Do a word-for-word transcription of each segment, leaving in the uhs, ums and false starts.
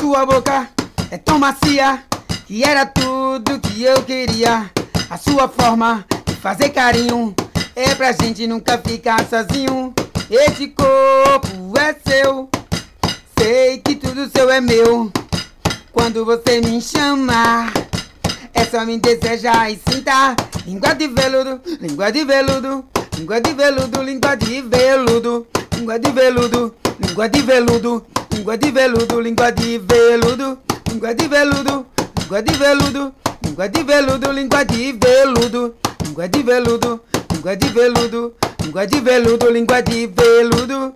sua boca é tão macia que era tudo que eu queria. A sua forma de fazer carinho é pra gente nunca ficar sozinho. Esse corpo é seu, sei que tudo seu é meu. Quando você me chamar, é só me desejar e sentar. Língua de veludo, língua de veludo, língua de veludo, língua de veludo, língua de veludo, língua de veludo, língua de veludo, língua de veludo, língua de veludo, língua de veludo, língua de veludo, língua de veludo, língua de veludo, língua de veludo, língua de veludo, língua de veludo.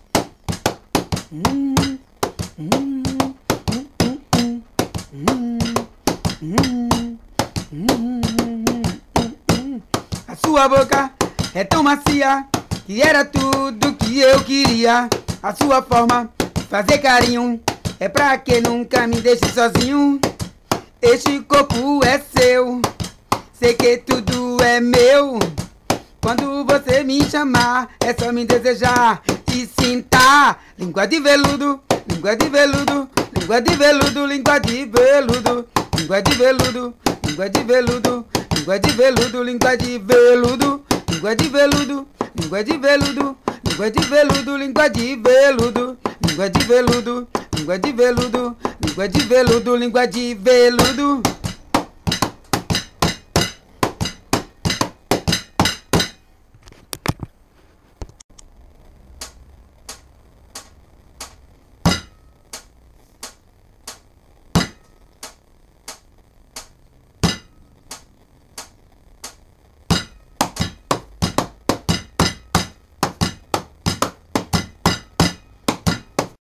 Hum, hum, hum, hum, hum, hum, hum. A sua boca é tão macia que era tudo que eu queria. A sua forma de fazer carinho é pra que nunca me deixe sozinho. Este corpo é seu, sei que tudo é meu. Quando você me chamar, é só me desejar e sentar. Língua de veludo, língua de veludo, língua de veludo, língua de veludo, língua de veludo, língua de veludo, língua de veludo, língua de veludo, língua de veludo, língua de veludo, língua de veludo, língua de veludo, língua de veludo, língua de veludo, língua de veludo, língua de veludo.